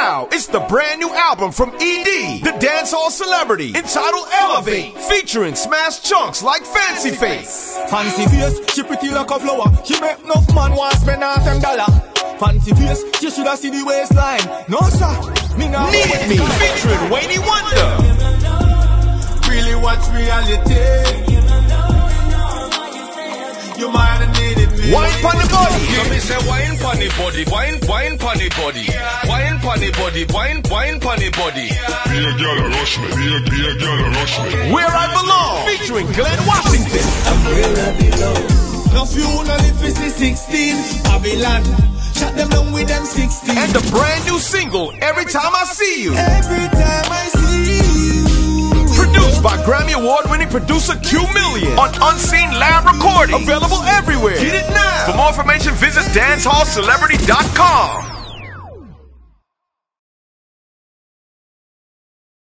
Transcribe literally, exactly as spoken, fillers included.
now, it's the brand new album from E-Dee, the dancehall celebrity, entitled Elevate, featuring smash chunks like Fancy Face. Fancy face, she pretty like a flower. She make enough man want spend half them dollar. Fancy face, she shoulda see the waistline. No sir, me now. Need Me, featuring Wayne Wonder. Really watch reality. You might have needed me. Wine pon the body. Let me say wine pon the body, wine, wine pon the body, wine pon the body, wine, wine pon the body. Be a girl rush me, be a, be a girl rush me. Where I Belong, featuring Glenn Washington. I'm where I belong. No funeral if it's the sixteen. Babylon, shut them down with them sixteen. And the brand new single, Every Time I See You. Every time I see you. Produced by Grammy Award-winning producer Q Million on Unseen Lab Recording. Available everywhere. Get it now. For more information, visit dancehall celebrity dot com.